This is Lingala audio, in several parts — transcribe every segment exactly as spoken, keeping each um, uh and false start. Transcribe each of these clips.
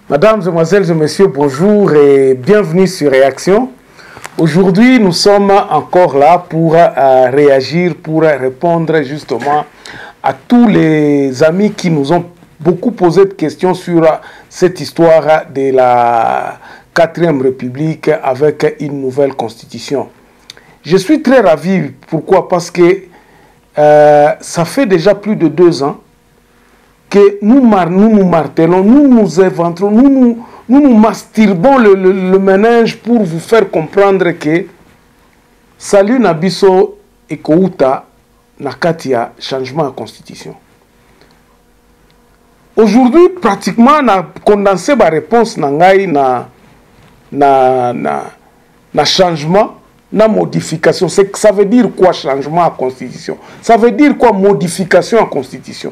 Mesdames, Mesdemoiselles et Messieurs, bonjour et bienvenue sur Réaction. Aujourd'hui, nous sommes encore là pour euh, réagir, pour répondre justement à tous les amis qui nous ont beaucoup posé de questions sur cette histoire de la quatrième République avec une nouvelle constitution. Je suis très ravi. Pourquoi? Parce que euh, ça fait déjà plus de deux ans que nous nous, nous martelons, nous nous éventrons, nous nous, nous, nous masturbons le, le, le ménage pour vous faire comprendre que salut Nabiso et Kouta Nakatia changement de constitution. Aujourd'hui, pratiquement, on a condensé ma réponse na na na na na changement, na modification. Ça veut dire quoi changement à constitution? Ça veut dire quoi modification à constitution?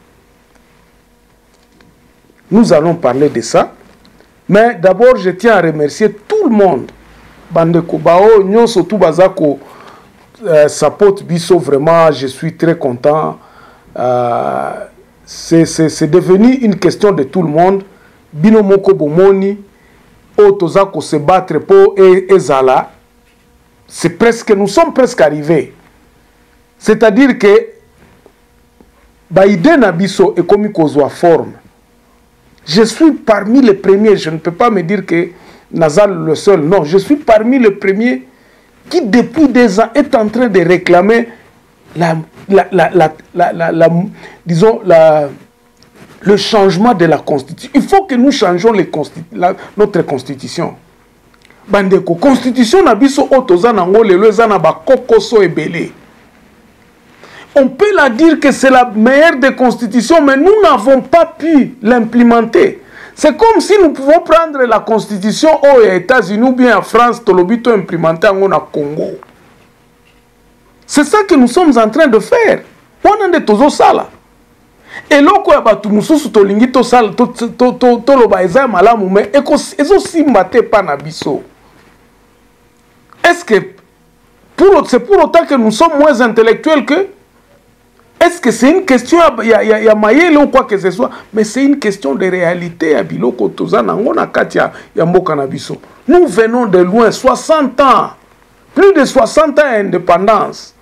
Nous allons parler de ça. Mais d'abord, je tiens à remercier tout le monde. Bandeko Bao, Nyon Sotou Bazako, Sapot Bisso, vraiment, je suis très content. Euh, C'est devenu une question de tout le monde. Bino Moko Bomoni, Otozako se battre pour Ezala. C'est presque, nous sommes presque arrivés. C'est-à-dire que Baïden Nabiso est comme Kozwa forme. Je suis parmi les premiers, je ne peux pas me dire que Nazal le seul, non, je suis parmi les premiers qui depuis des ans est en train de réclamer la, la, la, la, la, la, la, disons, la, le changement de la constitution. Il faut que nous changions les constitu la, notre constitution. Bandeko, constitution nabiso otozana ngole lezana ba kokoso ebele. On peut la dire que c'est la meilleure des constitutions, mais nous n'avons pas pu l'implémenter. C'est comme si nous pouvons prendre la constitution aux États-Unis ou bien en France, Tolobito implémenter en Congo. C'est ça que nous sommes en train de faire. On a des tozo sala. Et loko ya batu mususu tolingi to sala to to to to loba eza malamu mais ezo simbate pa na biso. Est-ce que pour c'est pour autant que nous sommes moins intellectuels que? Est-ce que c'est une question, il y a, y a, y a maïle ou quoi que ce soit, mais c'est une question de réalité à Biloko Tozana, on a Katia Yambo Kanabiso. Nous venons de loin, soixante ans, plus de soixante ans d'indépendance.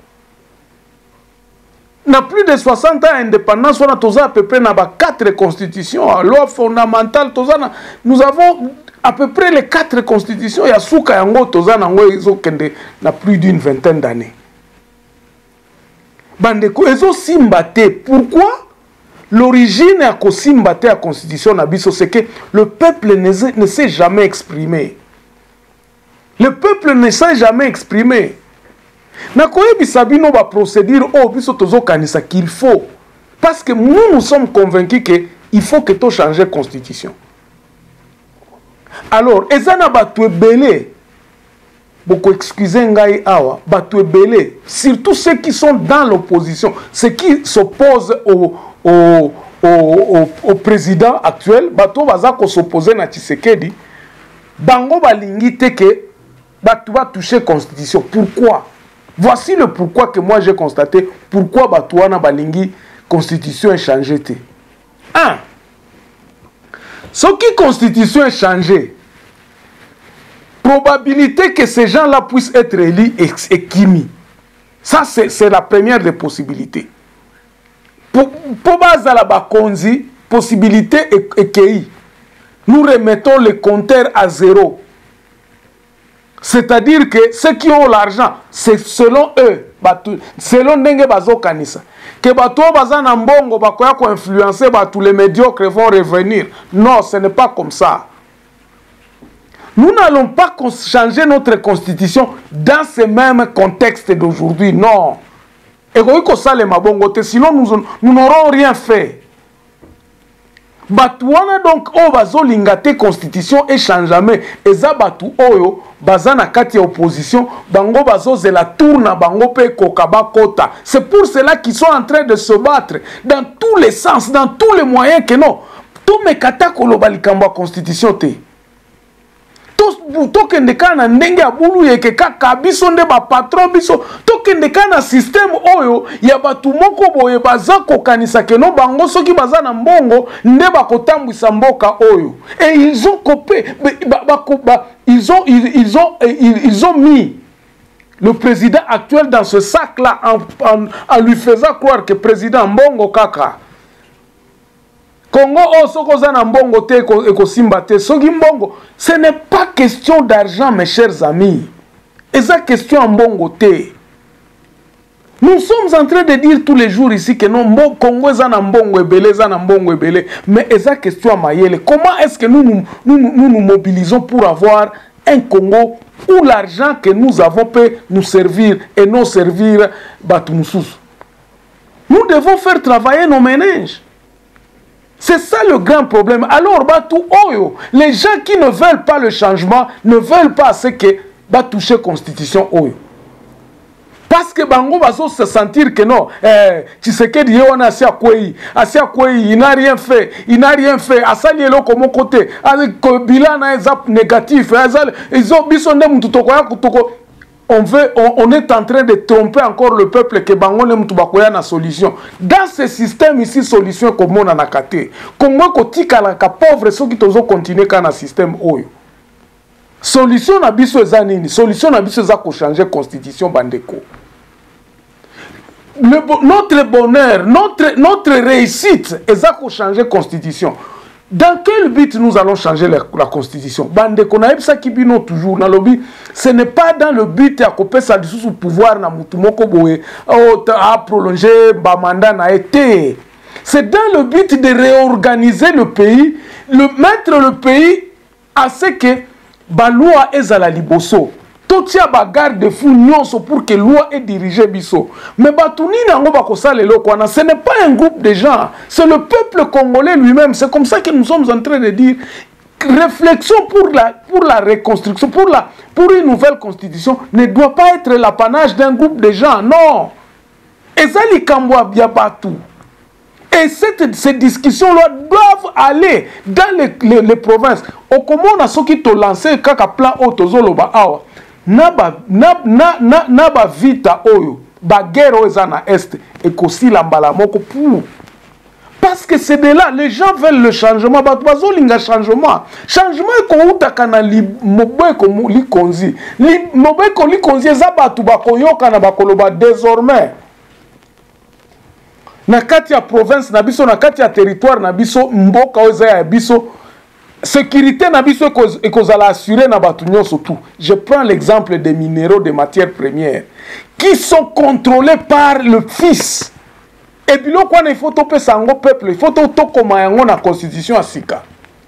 Na plus de soixante ans d'indépendance, on a Toza à peu près quatre constitutions, la loi fondamentale Tozana. Nous avons à peu près les quatre constitutions, il y a Souka Yango Tozana, on a plus d'une vingtaine d'années. Bandeko, ezo simbate. Pourquoi? L'origine à ko simbate à constitution nabiso, c'est que le peuple ne, ne s'est jamais exprimé. Le peuple ne s'est jamais exprimé. Nakoye bisabino ba procédure au biso tozo kanisa qu'il faut. Parce que nous nous sommes convaincus que il faut que to changer constitution. Alors, ezana ba tu belé. Beaucoup excusez ngai awa, batu ebele, surtout ceux qui sont dans l'opposition, ceux qui s'opposent au, au, au, au, au président actuel, batu bazako s'opposer na Tshisekedi, bango balingi teke, batu va toucher constitution. Pourquoi? Voici le pourquoi que moi j'ai constaté, pourquoi batu wana balingi constitution est changée. Un, ce qui constitution est changée, probabilité que ces gens-là puissent être élus et Kimi. Ça, c'est la première des possibilités. Pour la Bakonzi, possibilité et Kei. Nous remettons les compteurs à zéro. C'est-à-dire que ceux qui ont l'argent, c'est selon eux, selon Nenge Bazo Kanisa. Que Bato Bazan Mbongo, Bakoya ko influencer, tous les médiocres vont revenir. Non, ce n'est pas comme ça. Nous n'allons pas changer notre constitution dans ce même contexte d'aujourd'hui, non. Et sinon nous n'aurons rien fait. Batouana donc o bazo lingate constitution et changeame eza batu oyo bazana kati ya opposition bango bazo zela tourna bango pe kokaba kota. C'est pour cela qu'ils sont en train de se battre dans tous les sens, dans tous les moyens que non. Tout me kata koloba likamba constitution te. tokende kaka na ndenge ya bulu yeke kaka biso nde bapatron biso tokende kaka na système oyo ya bato moko boye baza kokanisa keno bango soki baza na mbongo nde bakotambwisa mboka oyo. Et ils ont copé, ba, ba, ba, ils ont ils, ils ont ils, ils ont mis le président actuel dans ce sac-là en, en, en lui faisant croire que président mbongo kaka Congo o soko za na mbongo te eko simba te soki mbongo. Ce n'est pas question d'argent mes chers amis, et ça question mbongo te. Nous sommes en train de dire tous les jours ici que non, Congo za na mbongo ebele za na mbongo ebele, mais et ça question mayele. Comment est-ce que nous nous, nous nous nous mobilisons pour avoir un Congo où l'argent que nous avons peut nous servir et non servir Batumoussous? Nous devons faire travailler nos ménages. C'est ça le grand problème. Alors, Batou Oyo, les gens qui ne veulent pas le changement, ne veulent pas ce que va toucher la constitution Oyo. Parce que Bango va se sentir que non, eh, tu sais que Dieu on a assez à quoi, assez à quoi, il n'a rien fait, il n'a rien fait, à ça il est là comme côté, avec bilan négatif, ils ont mis son nom tout au coin. On, veut, on, on est en train de tromper encore le peuple que Bango ne mtubakoya na solution. Dans ce système ici, solution comme on a nakate. Comment kotika la pauvre ceux qui tozo continuer quand na système oyo. Solution na biso za nini? Solution na biso za ko changer constitution bandeko. Le, notre bonheur, notre notre réussite est za ko changer constitution. Dans quel but nous allons changer la, la constitution? Bande konaïb sa kibino toujours dans le but. Ce n'est pas dans le but à couper ça sous pouvoir na mutumoko boé à prolonger ba mandat na été. C'est dans le but de réorganiser le pays, le mettre le pays à ce que ba loi ezala liboso. Totia ba garde fou nyonso pour que loi est dirigée biso. Mais batuni nango ba kosala lelo kwana, ce n'est pas un groupe de gens, c'est le peuple congolais lui-même. C'est comme ça que nous sommes en train de dire réflexion pour la pour la reconstruction, pour la pour une nouvelle constitution ne doit pas être l'apanage d'un groupe de gens, non. Et ça les Kamboa Biabatu. Et cette, ces discussions-là doivent aller dans les, les, les provinces. Au comment on a ceux qui t'ont lancé kaka plan autozoloba awa. Naba na na na naba vita oyo ba guerre oyo na est et kosi la mbala moko pour parce que c'est de là les gens veulent le changement ba bazo linga changement changement ko utaka na li mobeko li konzi li mobeko li konzi za batu ba koyoka na bakoloba désormais na kati ya province na biso na kati ya territoire na biso mboka oyo ya biso. Sécurité na biso et qu'on a assuré na batunyo surtout. Je prends l'exemple des minéraux, des matières premières qui sont contrôlés par le fils. Et puis là, il faut toper sango peuple, il faut toper comme la constitution à Sika.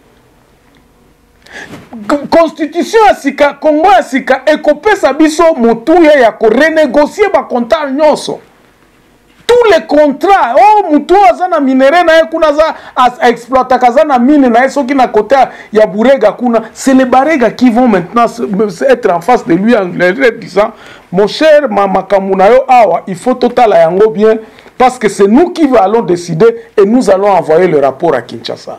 Constitution à Sika, Congo à Sika, et qu'on peut s'abisso moutouya ya ko renégocier ba contrat nyoso. Tous les contrats, oh, mutu azana minéraux na kuna za exploiter kazana mine na eso qui na côté ya Burega kuna, c'est les Barega qui vont maintenant être en face de lui en disant mon cher mama kamunayo awa, il faut total yango bien parce que c'est nous qui allons décider et nous allons envoyer le rapport à Kinshasa.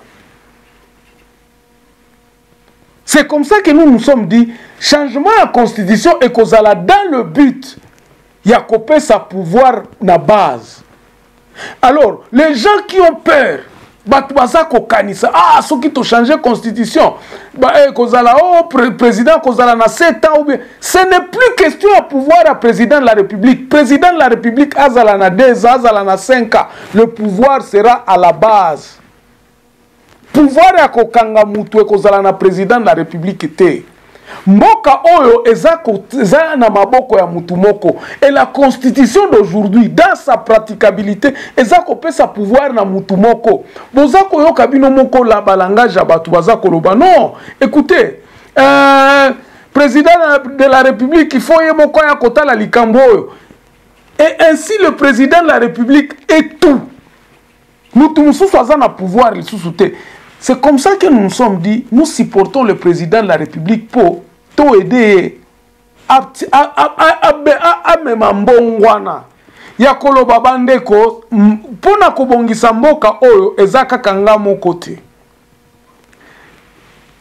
C'est comme ça que nous nous sommes dit changement à la constitution et kozala dans le but il y a coupé sa pouvoir na base. Alors, les gens qui ont peur, ah, ceux qui ont changé la constitution, oh, président Kozala na sept ans, ce n'est plus question à pouvoir à président de la République. Président de la République, Azala na deux ans, Azala na cinq ans. Le pouvoir sera à la base. Pouvoir à Kokanga Moutou Kozala na président de la République était. Mboka oyo eza na maboko ya mutu moko et la constitution d'aujourd'hui dans sa praticabilité eza kopé sa pouvoir na mutu moko boza koyoka bino moko la balangage ya batu baza koloba non écoutez euh, président de la République il faut ye moko ya kotala likambo oyo et ainsi le président de la République est tout mutu mususu aza na pouvoir lisusu te. C'est comme ça que nous nous sommes dit, nous supportons le président de la République pour tout aider à même mbongwana. Ya koloba bandeko pona kobongisa mboka oyo ezaka kanga mokote.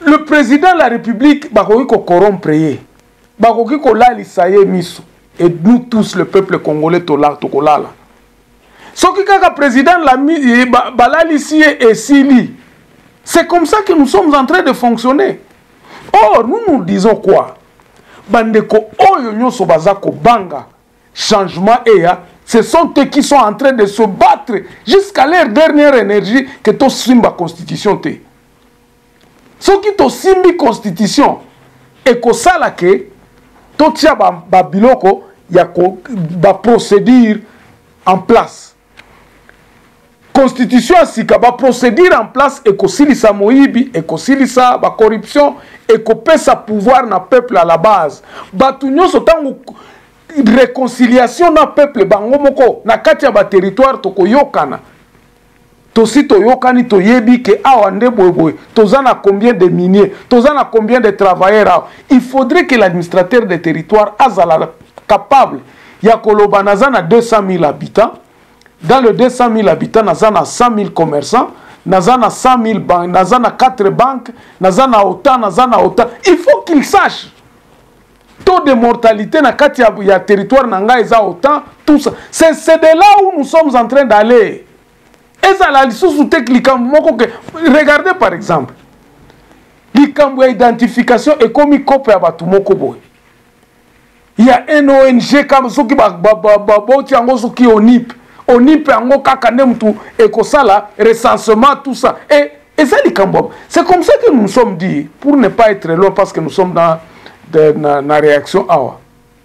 le président de la République, bakoki ko corrompre ye. Bakoki ko lalisa ye miso. Et nous tous, le peuple congolais, tola tokolala. Soki kaka président la balalisi et sili. C'est comme ça que nous sommes en train de fonctionner. Or, nous nous disons quoi? Bandeko oyo nyoso bazako banga. Changement et ya. Ce sont eux qui sont en train de se battre jusqu'à leur dernière énergie que to simba constitution te. Ce qui to simbi constitution et ko sala ke to tia ba, ba biloko ya ko ba procédure en place. Constitution sika ba procédure en place et ko silisa moyibi et ko silisa ba corruption et ko pesa pouvoir na peuple à la base. Batu nyoso tango réconciliation na peuple bango moko na kati ya ba territoire to koyokana to si to yokani to yebi ke awa nde boyeboy tozana combien de miniers tozana combien de travailleurs. Il faudrait que l'administrateur des territoires azala capable ya koloba nazana deux cent mille habitants. Dans le deux cent mille habitants nazana cent mille commerçants, nazana cent mille banques, nazana quatre banques, nazana autant, nazana autant. Il faut qu'il sache taux de mortalité na kati ya, ya territoire nanga eza autant, tout ça. C'est de là où nous sommes en train d'aller. Et ça la lisusu te likambo moko ke regardez par exemple. Likambo ya identification et comme kope ya batu moko boy. Il y a un O N G comme soki ba ba ba ba boti yango soki onip. Onip yango kaka ne mtu ekosala recensement tout ça. Et et ça likambo. C'est comme ça que nous nous sommes dit pour ne pas être long parce que nous sommes dans de na, na réaction awa.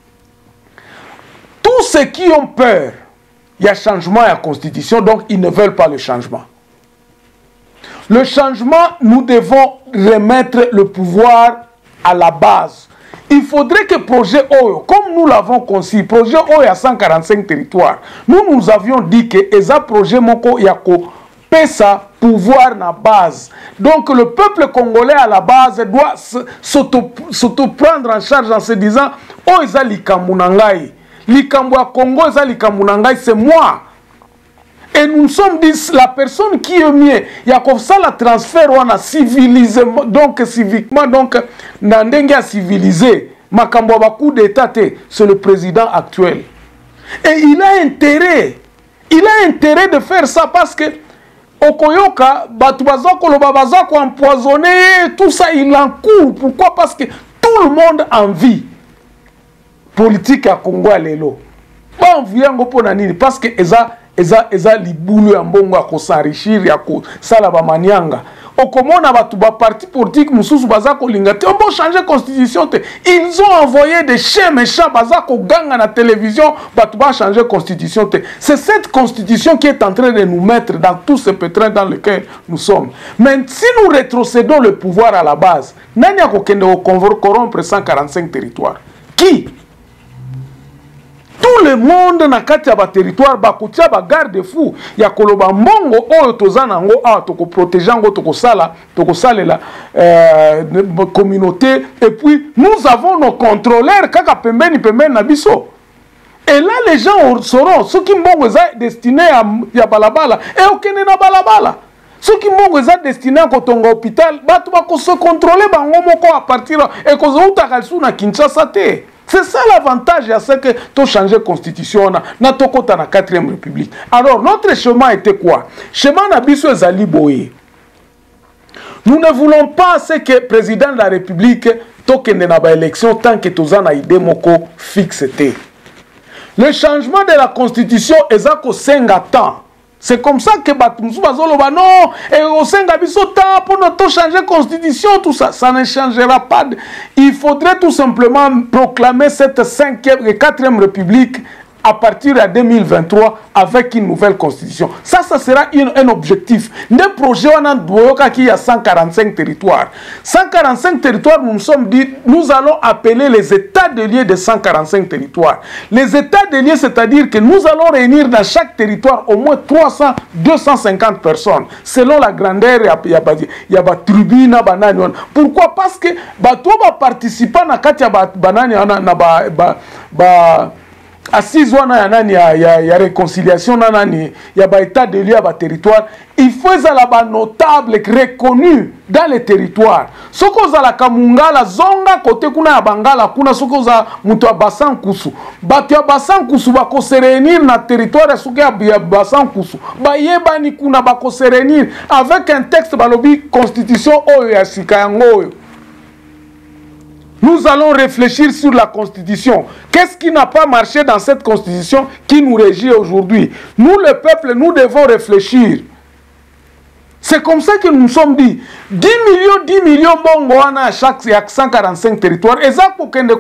Tous ceux qui ont peur, il y a changement à la constitution, donc ils ne veulent pas le changement. Le changement, nous devons remettre le pouvoir à la base. Il faudrait que projet Oyo, comme nous l'avons conçu, projet Oyo à cent quarante-cinq territoires, nous nous avions dit que Eza projet Moko Yako pesa pouvoir na base. Donc le peuple congolais à la base doit s'auto-prendre en charge en se disant oh eza likambo na ngai. Likambo ya Congo eza likambo na ngai, c'est moi. Et nous sommes dit la personne qui est mieux, il y a comme ça la transfert on a civilisé donc civiquement donc na ndenge a civilisé makambo ba coup d'état c'est le président actuel. Et il a intérêt il a intérêt de faire ça parce que Okoyoka, batu bazako lo babazako empoisonné, tout ça il en court. Pourquoi? Parce que tout le monde a envie. Politique à Congo à l'élo. Pas envie en gopo nanini parce que eza eza eza libulu ya mbongo ya ko s'enrichir ya ko sala ba manianga. Okomona batu ba parti politique mususu bazako lingate on peut changer constitution te. Ils ont envoyé des chiens méchants bazako ganga na télévision batu ba changer constitution te. C'est cette constitution qui est en train de nous mettre dans tout ce pétrin dans lequel nous sommes. Mais si nous rétrocédons le pouvoir à la base, nani akokende ko corrompre cent quarante-cinq territoires? Qui? Tout le monde na kati ya ba territoire ba kutia ba garde fou ya koloba mbongo oyo tozana ngo a toko protéger ngo toko sala toko salela euh, communauté et puis nous avons nos contrôleurs kaka pembeni pembeni na biso. Et là les gens sauront ce qui mbongo est destiné à ya balabala et okene na balabala. Ce qui mbongo est destiné à kotonga hôpital batu ba ko se contrôler bango moko à partir et ko zouta kalsu na Kinshasa te. C'est ça l'avantage, c'est que tu changes la constitution, na tokota na quatrième république. Alors, notre chemin était quoi? Chemin nabiso ezali boye. Nous ne voulons pas ce que le président de la République tokende na ba élection tant que tozana idée moko fixe te. Le changement de la constitution ezako senga temps. C'est comme ça que Batumsu Bazoloba non, et au Senga Bissota pour notre changer la constitution, tout ça, ça ne changera pas. Il faudrait tout simplement proclamer cette cinquième et quatrième république à partir de deux mille vingt-trois avec une nouvelle constitution. Ça, ça sera une, un objectif. Le projet qui a cent quarante-cinq territoires. cent quarante-cinq territoires, nous nous sommes dit, nous allons appeler les états de lieux de cent quarante-cinq territoires. Les états de lieux, c'est-à-dire que nous allons réunir dans chaque territoire au moins trois cents, deux cent cinquante personnes, selon la grandeur, il y a des tribunes, banani. Pourquoi? Parce que, bah, toi, bah, participant à Katia Banani, ba, ba, assise wana ya nani ya, ya, ya réconciliation na nani ya ba état de lieu ba territoire, il faut ezala ba notable reconnu dans les territoires. Soko za la Kamungala zonga côté kuna ya Bangala kuna soko za muto ya Bassan Kusu, bato ya Bassan Kusu bako se réunir na territoire soko ya Bassan Kusu ba yeba ni kuna bako se réunir avec un texte balobi constitution oyo ya sika yango. Nous allons réfléchir sur la Constitution. Qu'est-ce qui n'a pas marché dans cette Constitution qui nous régit aujourd'hui? Nous, le peuple, nous devons réfléchir. C'est comme ça que nous nous sommes dit. dix millions, dix millions bongo à chaque cent quarante-cinq territoires. Et ça, pour qu'on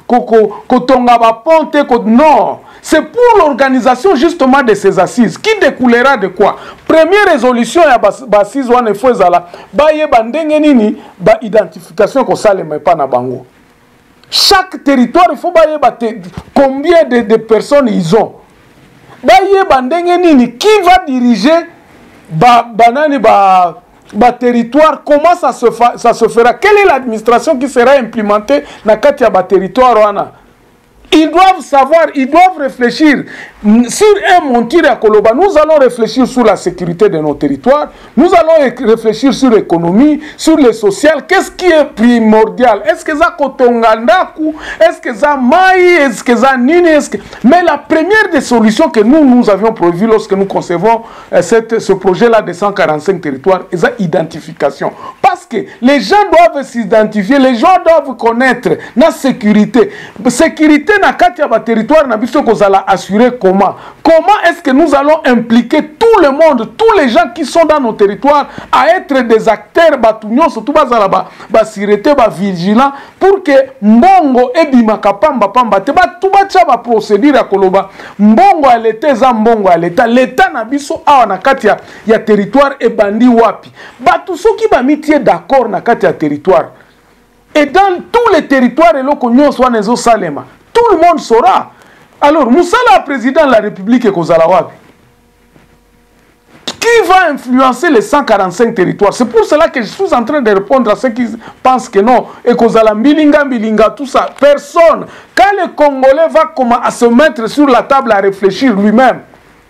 non. C'est pour l'organisation justement de ces assises. Qui découlera de quoi? Première résolution, il y a assise one fois zala. Ba ye bandenge nini ba identification ko sale mais pas na bango. Chaque territoire il faut ba ye ba combien de, de personnes ils ont. Ba ye bandenge nini qui va diriger ba banani ba ba territoire, comment ça se fa, ça se fera? Quelle est l'administration qui sera implémentée na kati ya ba territoire wana? Ils doivent savoir, ils doivent réfléchir sur un montir à Koloba. Nous allons réfléchir sur la sécurité de nos territoires. Nous allons réfléchir sur l'économie, sur le social. Qu'est-ce qui est primordial? Est-ce que ça Kotongandaku? Est-ce que ça Maï? Est-ce que ça Nini? Est-ce que... Mais la première des solutions que nous, nous avions prévues lorsque nous concevons euh, cette, ce projet-là de cent quarante-cinq territoires, c'est l'identification. Parce que les gens doivent s'identifier, les gens doivent connaître la sécurité. Sécurité na kati ya ba territoire na biso kozala assurer comment comment est-ce que nous allons impliquer tout le monde, tous les gens qui sont dans nos territoires à être des acteurs batunyo surtout bazala ba ba sirete ba vigilant pour que mbongo ebima kapamba pamba te ba tout ba tcha ba procédure ya koloba mbongo à l'état za mbongo à l'état l'état na biso awa na kati ya, ya territoire e bandi wapi ba tout soki ba mitie d'accord na kati ya territoire et dans tous les territoires et loko nyonso nezo salema. Tout le monde saura. Alors, Moussala, président de la République, et Kozalawabi, qui va influencer les cent quarante-cinq territoires? C'est pour cela que je suis en train de répondre à ceux qui pensent que non. Et Kozala, Mbilinga, Mbilinga, tout ça. Personne. Quand le Congolais va comment à se mettre sur la table à réfléchir lui-même,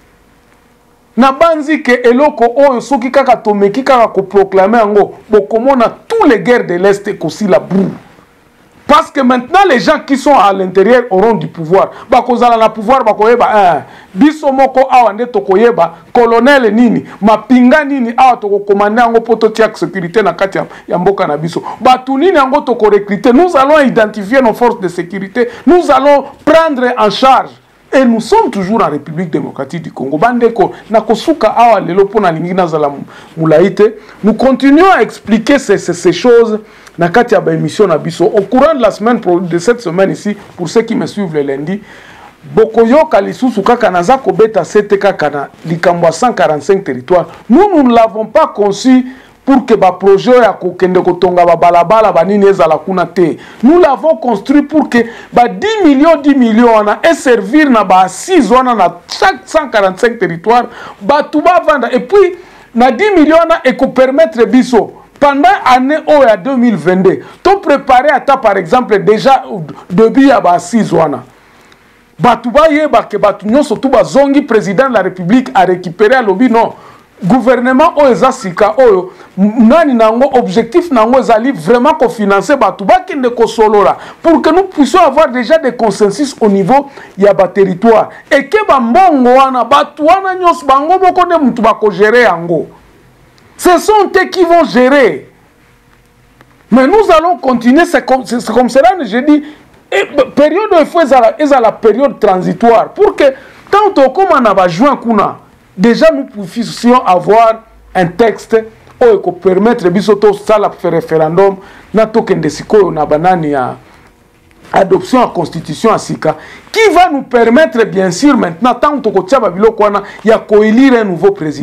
Nabanzi ke eloko oyo soki kaka tomeki kaka ko proclamer ngo bokomona tous les guerres de l'Est et aussi la boue. Parce que maintenant, les gens qui sont à l'intérieur auront du pouvoir. Bakozala na pouvoir, bakoyeba, hein, bisomoko awande tokoyeba, colonel nini, mapinga nini, awa toko komande ango poto tiak sécurité na kati ya mboka na biso. Batu nini ango toko recruter. Nous allons identifier nos forces de sécurité. Nous allons prendre en charge. Et nous sommes toujours en République démocratique du Congo. Bandeko, nakosuka awa lelo pona lingina zala mulaite. Nous continuons à expliquer ces, ces, ces choses. Nakati ya ba émission na biso. Au courant de la semaine, de cette semaine ici, pour ceux qui me suivent le lundi, Bokoyo Kalisusu kaka naza kobeta sete kaka na likambo cent quarante-cinq territoires. Nous, nous ne l'avons pas conçu pour que ba projet ya kokende kotonga ba balabala ba nini ezala kuna te. Nous l'avons construit pour que ba dix millions dix millions na et servir na ba assise wana na chaque cent quarante-cinq territoires ba tuba vanda et puis na dix millions na et ko permettre biso pendant l'année oh, deux mille vingt-deux, tu préparé à ta par exemple déjà début à ba assise wana. Batuba yeba ke batu nyonso tu ba zongi président de la République a récupéré à lobby non. Gouvernement oyo sika oyo nani nango objectif nango ezali vraiment ko financer batu bakende ko solola pour que nous puissions avoir déjà des consensus au niveau ya ba territoire et que ba mbongo wana batu wana nyos bango boko de mutu bako gérer yango. Ce sont eux qui vont gérer. Mais nous allons continuer, c'est comme, comme cela je dis et, période il faut eza la période transitoire pour que tant au comme on a juin kuna déjà, nous puissions avoir un texte qui permettre bisoto sala référendum na tokende sikoyo na banani ya adoption à constitution à sika qui va nous permettre bien sûr maintenant tant que kotia babilo kwana ya ko élire un nouveau président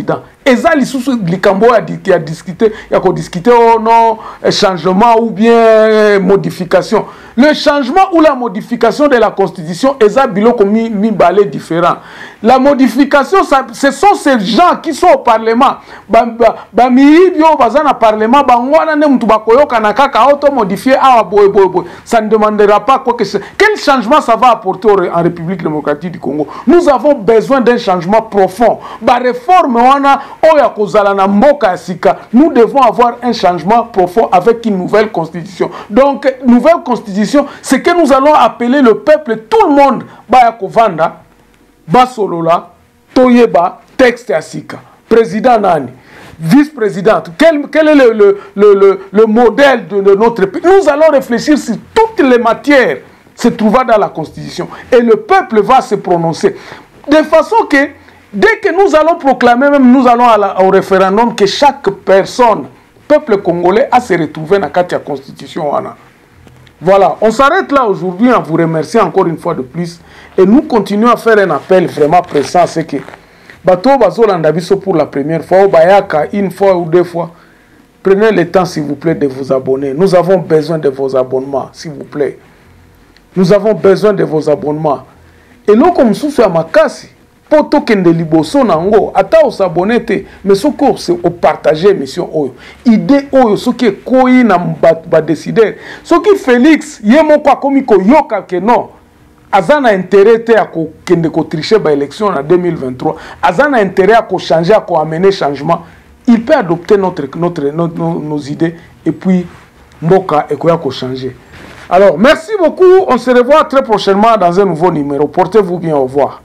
Et ça, les Likambo a dit, qui a discuté, il a discuté, oh non, changement ou bien modification. Le changement ou la modification de la Constitution, et ça, bilo comme mi, mi balai différent. La modification, ça, ce sont ces gens qui sont au Parlement. Ba, ba, ba mi bio bazana Parlement, ba ngwana ne mtu bakoyo kanaka ka auto modifier ah boy boy boy. Ça ne demandera pas quoi que ce. Quel changement ça va apporter en République démocratique du Congo? Nous avons besoin d'un changement profond. Ba réforme wana oya kozala na mboka sika. Nous devons avoir un changement profond avec une nouvelle constitution. Donc nouvelle constitution, c'est que nous allons appeler le peuple, tout le monde ba kovanda. Basolola, Toyeba, texte Asika, président Nani, vice-présidente, quel, quel est le, le, le, le, le modèle de, de notre pays? Nous allons réfléchir sur toutes les matières se trouvant dans la Constitution et le peuple va se prononcer. De façon que, dès que nous allons proclamer, même nous allons à la, au référendum, que chaque personne, peuple congolais, a se retrouvé dans la Constitution. Voilà, on s'arrête là aujourd'hui en vous remerciant encore une fois de plus. Et nous continuons à faire un appel vraiment pressant. C'est que, Bato Bazolanda Biso pour la première fois, ou Bayaka une fois ou deux fois, prenez le temps s'il vous plaît de vous abonner. Nous avons besoin de vos abonnements, s'il vous plaît. Nous avons besoin de vos abonnements. Et nous, comme sous à Makasi, pour token de liboso nango, ata o s'abonner te, mais ce que c'est au partager mission oyo. Idée oyo, ce qui est koi na ba décider. Ce qui Félix, yemo kwa komiko yoka ke non. Azana intérêt à ko kende ko tricher ba élection en deux mille vingt-trois. Azana intérêt à ko changer, à ko amener changement. Il peut adopter notre notre nos, nos, nos idées et puis mboka et ko changer. Alors, merci beaucoup. On se revoit très prochainement dans un nouveau numéro. Portez-vous bien. Au revoir.